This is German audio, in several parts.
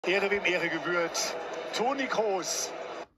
Ehre wem Ehre gebührt. Toni Kroos.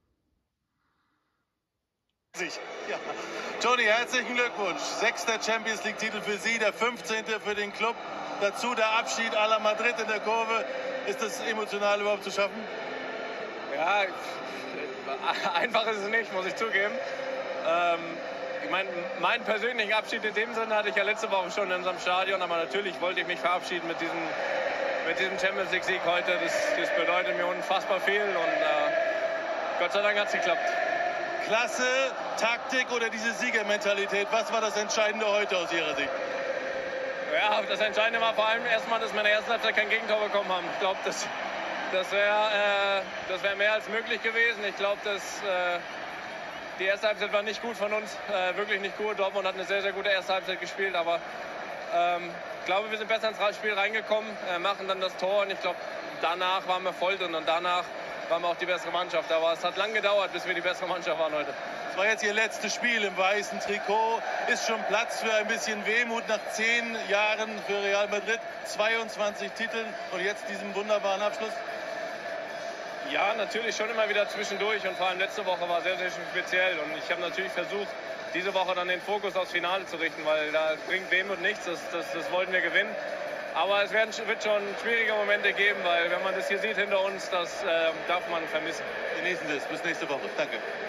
Ja. Toni, herzlichen Glückwunsch. 6. Champions League-Titel für Sie, der 15. für den Club. Dazu der Abschied à la Madrid in der Kurve. Ist das emotional überhaupt zu schaffen? Ja, einfach ist es nicht, muss ich zugeben. Ich meine, meinen persönlichen Abschied in dem Sinne hatte ich ja letzte Woche schon in unserem Stadion, aber natürlich wollte ich mich verabschieden mit diesem Champions League-Sieg heute. Das bedeutet mir unfassbar viel und Gott sei Dank hat es geklappt. Klasse, Taktik oder diese Siegermentalität? Was war das Entscheidende heute aus Ihrer Sicht? Ja, das Entscheidende war vor allem erstmal, dass wir in der ersten Halbzeit kein Gegentor bekommen haben. Ich glaube, das wäre mehr als möglich gewesen. Ich glaube, die erste Halbzeit war nicht gut von uns, wirklich nicht gut. Dortmund hat eine sehr, sehr gute erste Halbzeit gespielt, aber ich glaube, wir sind besser ins Spiel reingekommen, machen dann das Tor und ich glaube, danach waren wir voll drin und danach waren wir auch die bessere Mannschaft. Aber es hat lange gedauert, bis wir die bessere Mannschaft waren heute. Es war jetzt Ihr letztes Spiel im weißen Trikot. Ist schon Platz für ein bisschen Wehmut nach 10 Jahren für Real Madrid, 22 Titeln und jetzt diesen wunderbaren Abschluss? Ja, natürlich schon immer wieder zwischendurch und vor allem letzte Woche war sehr, sehr speziell und ich habe natürlich versucht, diese Woche dann den Fokus aufs Finale zu richten, weil da bringt Wehmut nichts, das wollten wir gewinnen. Aber es wird schon schwierige Momente geben, weil wenn man das hier sieht hinter uns, das darf man vermissen. Genießen Sie es, bis nächste Woche. Danke.